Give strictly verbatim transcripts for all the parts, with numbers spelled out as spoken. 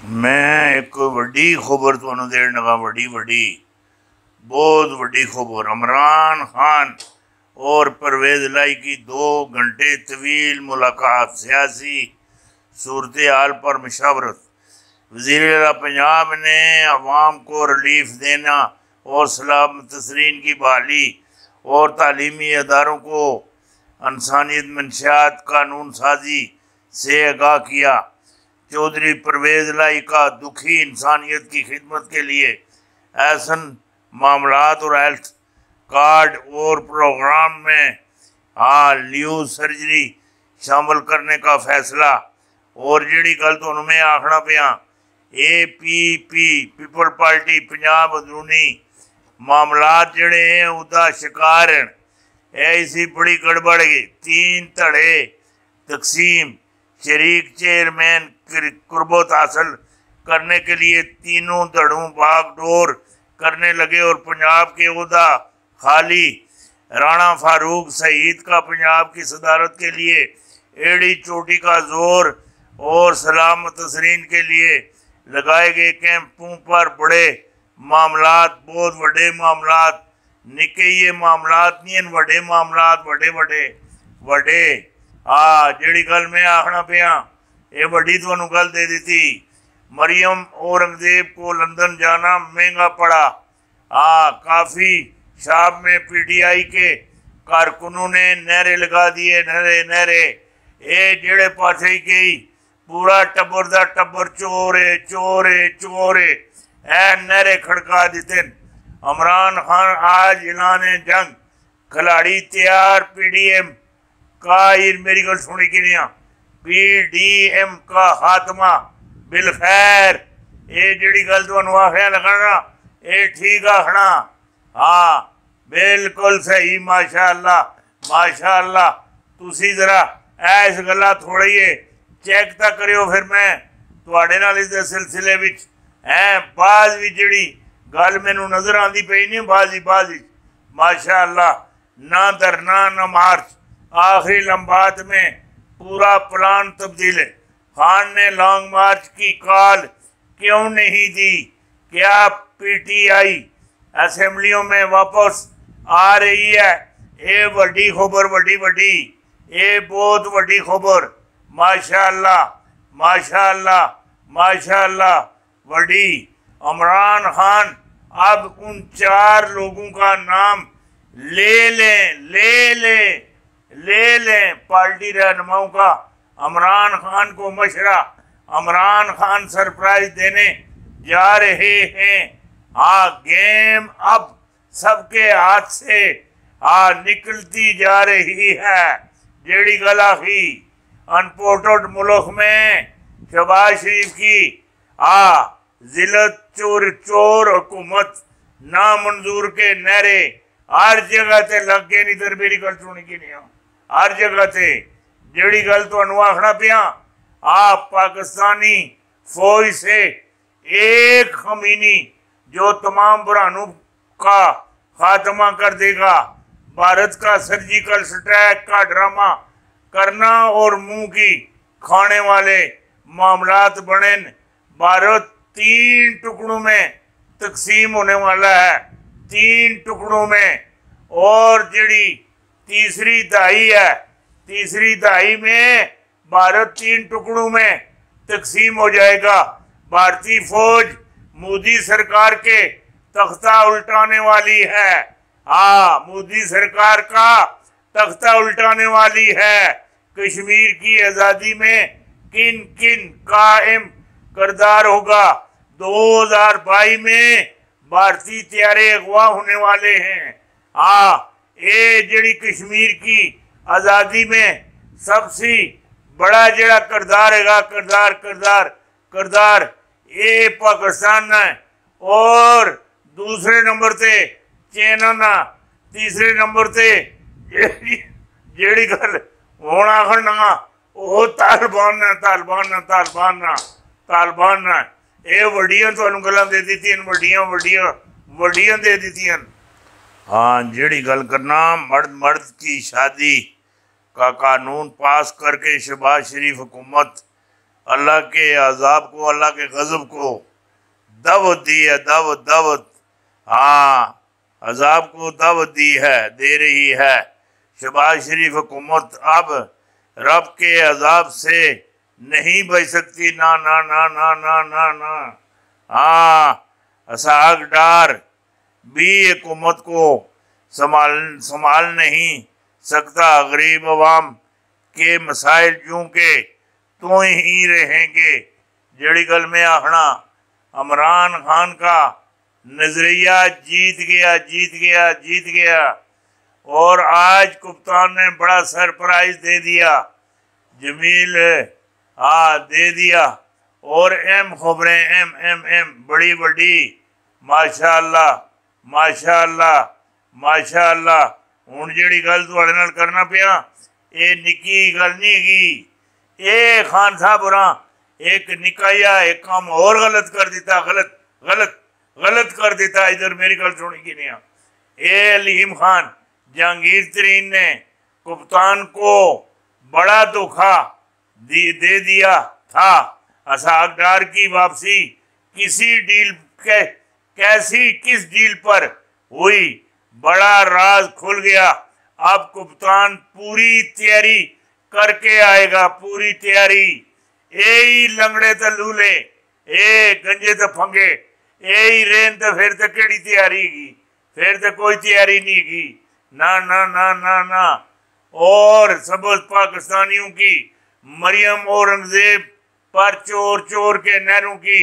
میں ایک وڈی خبر تمہیں دین لگا، وڈی وڈی بہت وڈی خبر۔ عمران خان اور پرویز الہی کی دو گھنٹے طویل ملاقات، سیاسی صورتحال پر مشاورت۔ وزیر اعلیٰ پنجاب نے عوام کو ریلیف دینا اور سلامت تسرین کی بحالی اور تعلیمی اداروں کو انسانیت منشیات قانون سازی سے آگاہ کیا۔ چودھری پرویز الہی کا دکھی انسانیت کی خدمت کے لیے ایسن معاملات اور ہیلتھ کارڈ اور پروگرام میں لیو سرجری شامل کرنے کا فیصلہ۔ اور جڑی گل تو انہوں میں آکھنا پیا، A P P People Party Punjab اندرونی معاملات جڑے ہیں ادا شکار ہیں، ایسی بڑی گڑبڑ گئی۔ تین تڑے تقسیم، شریک چیئرمین قربت حاصل کرنے کے لیے تینوں دھڑوں بھاگ ڈور کرنے لگے اور پنجاب کے عہدہ خالی رانا فاروق سعید کا پنجاب کی صدارت کے لیے ایڑی چوٹی کا زور اور سلامت تسرین کے لیے لگائے گئے کیمپوں پر بڑے معاملات، بہت بڑے معاملات، نکے یہ معاملات نہیں ہیں، بڑے معاملات، بڑے بڑے بڑے آ جڑی گل میں آخنا پیا یہ بڑی تو انہوں گل دے دیتی۔ مریم اورنگزیب کو لندن جانا مہنگا پڑا۔ آ کافی شاپ میں پی ٹی آئی کے کارکنوں نے نعرے لگا دیے، نعرے نعرے اے جڑے پاسے ہی گئی پورا ٹبر دا ٹبر چورے چورے چورے اے نعرے کھڑکا دیتے۔ عمران خان آج اعلان جنگ، کھلاڑی تیار، پی ڈی ایم کا میری گل سنی کی نہیں، پی ڈی ایم کا خاتمہ بالخیر۔ اے جڑی گل تو انہوں آخیا لگانا اے ٹھیک آخنا، ہاں بالکل صحیح، ماشاءاللہ ماشاءاللہ۔ تسی ذرا ایس گلا تھوڑی ہے چیک تا کریو، پھر میں تواڈے نال اس دے سلسلے وچ ہیں بعض بھی جڑی گل مینوں نظر آندی پئی نہیں، بعضی بعضی ماشاءاللہ، نہ دھرنا نہ مارچ، آخری لمبات میں پورا پلان تبدیل ہے۔ خان نے لانگ مارچ کی کال کیوں نہیں دی؟ کیا پی ٹی آئی اسمبلیوں میں واپس آ رہی ہے؟ اے وڈی خبر، وڈی وڈی، اے بہت وڈی خبر، ماشاءاللہ ماشاءاللہ ماشاءاللہ وڈی۔ عمران خان اب ان چار لوگوں کا نام لے لیں لے لیں لے لیں پارٹی رہنماؤں کا۔ عمران خان کو مشورہ، عمران خان سرپرائز دینے جا رہے ہیں۔ آ گیم اب سب کے ہاتھ سے آ نکلتی جا رہی ہے۔ جیڑی گلا کی انپورٹڈ ملک میں شہباز شریف کی آ ذلت چور چور حکومت نامنظور کے نعرے ہر جگہ تے لگ گئے، نہیں در میری گل سنی کی نہیں، ہر جگہ تے جڑی گل تو انہوں آخنا پیا، آپ پاکستانی فوج سے ایک خمینی جو تمام برہانوں کا خاتمہ کر دے گا، بھارت کا سرجیکل سٹریک کا ڈرامہ کرنا اور منہ کی کھانے والے معاملات بڑھیں۔ بھارت تین ٹکڑوں میں تقسیم ہونے والا ہے، تین ٹکڑوں میں، اور جڑی تیسری دہائی ہے، تیسری دہائی میں بھارت تین ٹکڑوں میں تقسیم ہو جائے گا۔ بھارتی فوج مودی سرکار کے تختہ الٹانے والی ہے، ہاں مودی سرکار کا تختہ الٹانے والی ہے۔ کشمیر کی آزادی میں کن کن قائم کردار ہوگا؟ دو ہزار بائی میں بھارتی طیارے اغوا ہونے والے ہیں۔ ہاں اے جڑی کشمیر کی آزادی میں سب سے بڑا جڑا کردار ہے گا، کردار کردار کردار اے پاکستان ہے، اور دوسرے نمبر تے چیننا، تیسرے نمبر تے جیڑی گل ہونا آخنا وہ طالبان نہ طالبان نہ طالبان نہ طالبان نہ اے وڈیاں تو انہوں گلہ دے دیتی ہیں، وڈیاں وڈیاں وڈیاں دے دیتی ہیں۔ ہاں جیڑی گل کرنا مرد مرد کی شادی کا قانون پاس کر کے شہباز شریف حکومت اللہ کے عذاب کو، اللہ کے غضب کو دعوت دی ہے، دعوت دعوت ہاں عذاب کو دعوت دی ہے، دے رہی ہے۔ شہباز شریف حکومت اب رب کے عذاب سے نہیں بچ سکتی، نہ نہ نہ نہ نہ نہ نہ ہاں اسحاق ڈار بھی حکومت کو سنبھال سنبھال نہیں سکتا۔ غریب عوام کے مسائل چونکہ تو ہی رہیں گے۔ جڑی گل میں آخنا عمران خان کا نظریہ جیت گیا جیت گیا جیت گیا، اور آج کپتان نے بڑا سرپرائز دے دیا، جمیل ہاں دے دیا، اور ایم خبریں ایم ایم ایم بڑی بڑی ماشاء اللہ ماشاء اللہ ماشاء اللہ۔ ہوں جیڑی گل تواڈے نال کرنا پیا یہ نکی گل نہیں گی، اے خان صاحب ہوراں ایک نکایا ایک کام اور غلط کر دیتا، غلط غلط غلط کر دیتا۔ ادھر میری گل سنی کی نہیں، اے علیم خان جہانگیر ترین نے کپتان کو بڑا دھوکا دے دیا تھا۔ اسحاق ڈار کی واپسی کسی ڈیل کیسی کس ڈیل پر ہوئی، بڑا راز کھل گیا۔ اب کپتان پوری تیاری کر کے آئے گا، پوری تیاری۔ اے ہی لنگڑے تے لولے، اے گنجے تے پھنگے، اے ہی رین تے پھر تے کیڑی تیاری گی، پھر تے کوئی تیاری نہیں گی، نہ نہ نہ نہ نہ۔ اور سبز پاکستانیوں کی مریم اورنگزیب پر چور چور کے نہروں کی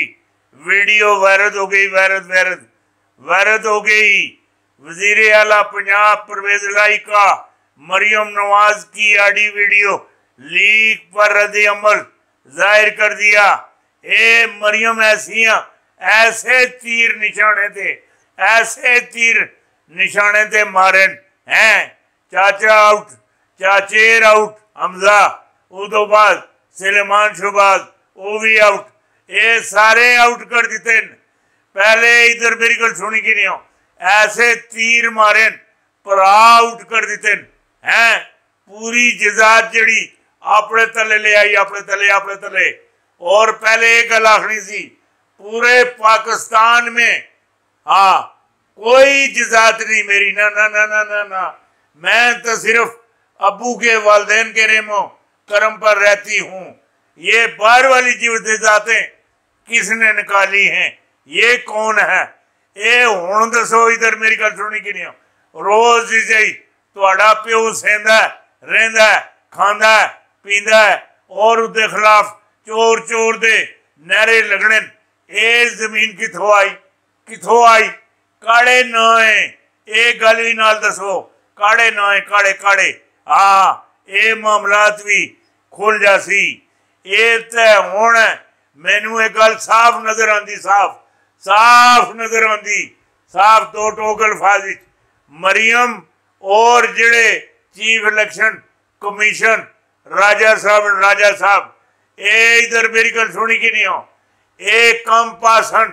ویڈیو وائرل ہو گئی، وائرل وائرل وائرل ہو گئی۔ وزیر اعلیٰ پنجاب پرویز الہی کا مریم نواز کی آڈی ویڈیو لیک پر رد عمل ظاہر کر دیا۔ اے مریم ایسیاں ایسے تیر نشانے تھے، ایسے تیر نشانے تھے مارن ہیں۔ چاچا آؤٹ، چاچیر آؤٹ حمزہ، ادو بعد سلیمان شہباز وہ بھی آؤٹ، اے سارے آؤٹ کر دیتے۔ پہلے ادھر میری گل سنی کی نہیں ہو، ایسے تیر مارن پر آؤٹ کر دیتے ہیں۔ پوری جزاد جڑی اپنے تلے لے آئی، اپنے تلے اپنے تلے۔ اور پہلے ایک گل آخری سی، پورے پاکستان میں ہاں کوئی جزاد نہیں میری، نہ نہ نہ نہ نہ نہ، میں تو صرف ابو کے والدین کے رحم و کرم پر رہتی ہوں۔ یہ باہر والی جزادیں کس نے نکالی ہیں، یہ کون ہے؟ اے ہون دسو ادھر میری گل سنی کی نہیں ہو۔ روز جی تہاڈا پیو سیندا ہے، رہندا ہے، کھاندا ہے، پیندا ہے، اور ادھے خلاف چور چور دے نعرے لگنے۔ اے زمین کتھوں آئی کتھوں آئی؟ کاڑے نہ ہیں، اے گل بھی نال دسو، کاڑے نہ ہیں، کاڑے کاڑے ہاں اے معاملات بھی کھل جاسی۔ اے تے ہون مینوں ایک گل صاف نظر آندی، صاف صاف نظر آندی، صاف دو ٹوک الفاظ وچ مریم اور جڑے چیف الیکشن کمیشن راجہ صاحب راجہ صاحب اے ادھر میری گل سنی کی نہیں ہو۔ اے کم پاسن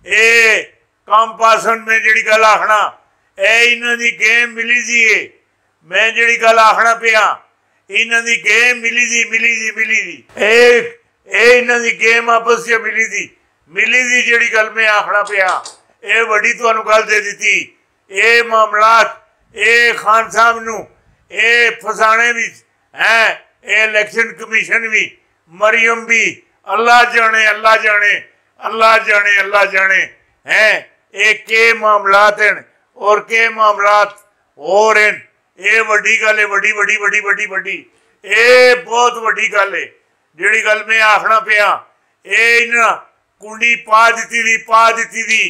اے کم پاسن میں جڑی گل آخنا اے انہاں دی گیم ملی دی ہے، میں جڑی گل آخنا پیا انہاں دی گیم ملی دی ملی دی ملی دی اے اے انہاں دی گیم آپس سے ملی دی ملی دی جڑی گل میں آخنا پیا اے وڈی تانوں گل دے دیتی۔ اے معاملات اے خان صاحب نو اے فسانے بھی ہیں، اے الیکشن کمیشن بھی، مریم بھی، اللہ جانے اللہ جانے اللہ جانے اللہ جانے ہیں اے کے معاملات ہیں اور کے معاملات اور ہیں۔ اے وڈی گل ہے، وڈی وڈی وڈی وڈی وڈی اے بہت وڈی گل ہے جڑی گل میں آخنا پیا۔ اے انہاں کنڈی پا دیتی دی پا دیتی دی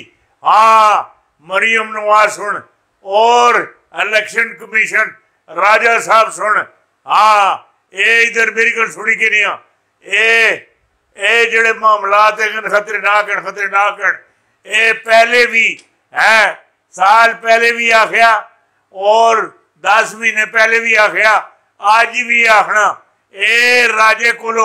ہاں مریم نواز سن اور الیکشن کمیشن راجہ صاحب سن ہاں اے ادھر میری گل سنی کی نہیں ہاں۔ اے اے جڑے معاملات ہیں خطرناک ہیں خطرناک ہیں۔ اے پہلے بھی ہے، سال پہلے بھی آخیا اور دس مہینے پہلے بھی آخیا، آج بھی آخنا اے راجے کولو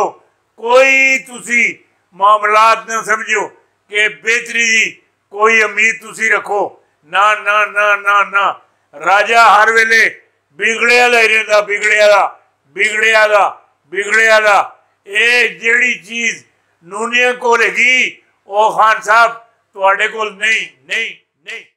کوئی تسی معاملات نہ سمجھو کہ بہتری دی کوئی امید تسی رکھو، نہ نہ نہ نہ نہ۔ راجہ ہر ویلے بگڑیا دا ہی رہندا، بگڑیا دا بگڑیا دا بگڑیا دا۔ ਇਹ ਜਿਹੜੀ ਚੀਜ਼ ਨੂਨੀਆਂ ਕੋਲ ਹੈਗੀ ਉਹ ਖਾਨ ਸਾਹਿਬ ਤੁਹਾਡੇ ਕੋਲ ਨਹੀਂ ਨਹੀਂ ਨਹੀਂ